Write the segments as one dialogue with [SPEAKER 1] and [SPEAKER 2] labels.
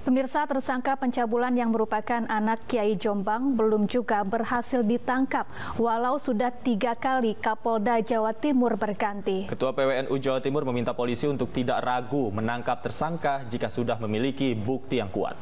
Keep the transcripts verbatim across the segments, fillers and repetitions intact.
[SPEAKER 1] Pemirsa, tersangka pencabulan yang merupakan anak Kiai Jombang belum juga berhasil ditangkap, walau sudah tiga kali Kapolda Jawa Timur berganti.
[SPEAKER 2] Ketua P W N U Jawa Timur meminta polisi untuk tidak ragu menangkap tersangka jika sudah memiliki bukti yang kuat.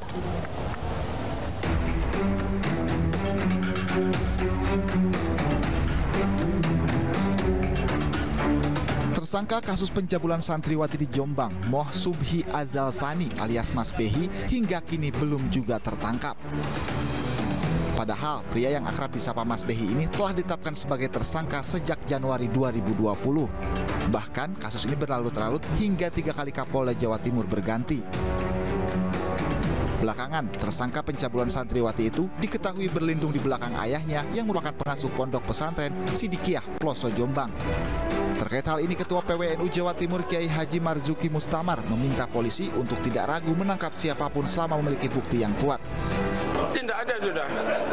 [SPEAKER 3] Tersangka kasus pencabulan santriwati di Jombang, Moh Subhi Azal Sani alias Mas Behi, hingga kini belum juga tertangkap. Padahal pria yang akrab disapa Mas Behi ini telah ditetapkan sebagai tersangka sejak Januari dua ribu dua puluh. Bahkan kasus ini berlarut-larut hingga tiga kali Kapolda Jawa Timur berganti. Belakangan, tersangka pencabulan santriwati itu diketahui berlindung di belakang ayahnya yang merupakan pengasuh pondok pesantren Sidikiyah Ploso Jombang. Terkait hal ini, Ketua P W N U Jawa Timur Kiai Haji Marzuki Mustamar meminta polisi untuk tidak ragu menangkap siapapun selama memiliki bukti yang kuat.
[SPEAKER 4] Tindak aja sudah.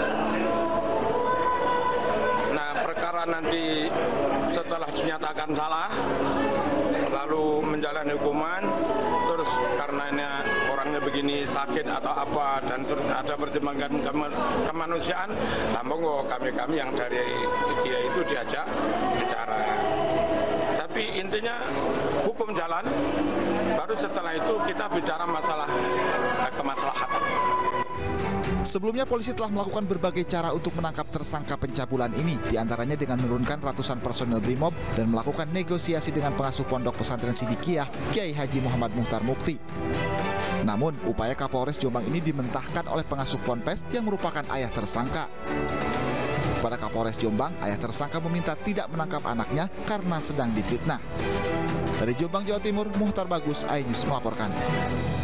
[SPEAKER 4] Nah, perkara nanti setelah dinyatakan salah, lalu menjalani hukuman, terus karena ini orangnya begini sakit atau apa, dan terus ada pertimbangan kemanusiaan, nah monggo kami-kami yang dari Kiai itu diajak bicara. Tapi intinya hukum jalan, baru setelah itu kita bicara masalah kemaslahatan.
[SPEAKER 3] Sebelumnya polisi telah melakukan berbagai cara untuk menangkap tersangka pencabulan ini, diantaranya dengan menurunkan ratusan personel Brimob dan melakukan negosiasi dengan pengasuh pondok pesantren Sidikiyah, Kiai Haji Muhammad Muhtar Mukti. Namun, upaya Kapolres Jombang ini dimentahkan oleh pengasuh Ponpes yang merupakan ayah tersangka. Pada Kapolres Jombang, ayah tersangka meminta tidak menangkap anaknya karena sedang difitnah. Dari Jombang, Jawa Timur, Muhtar Bagus, iNews melaporkan.